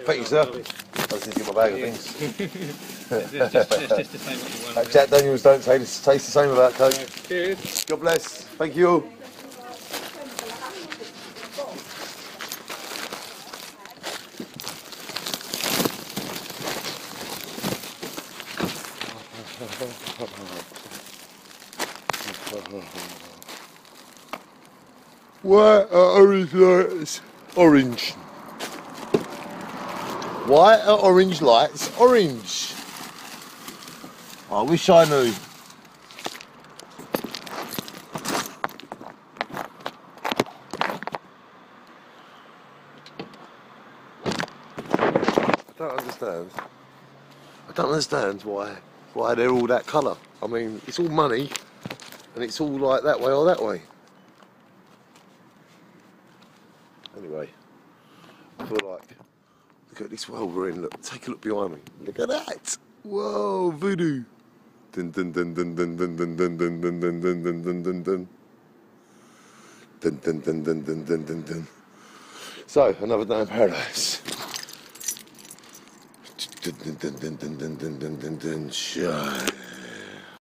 Thank you, sir. I just need to get my bag of things. just to say what you want. Jack Daniels don't taste the same about Coke. Cheers. God bless. Thank you. White orange lights, orange. White orange lights, orange. I wish I knew. I don't understand why they're all that colour. I mean, it's all money, and it's all like that way or that way. Anyway, I feel like, look at this world we're in. Look, take a look behind me. Look at that. Whoa, voodoo. Dun dun dun dun dun dun dun dun dun dun dun dun dun dun dun dun. Dun dun dun dun dun dun dun dun. So, another day in paradise. Dun dun dun dun dun dun dun dun dun. Shine.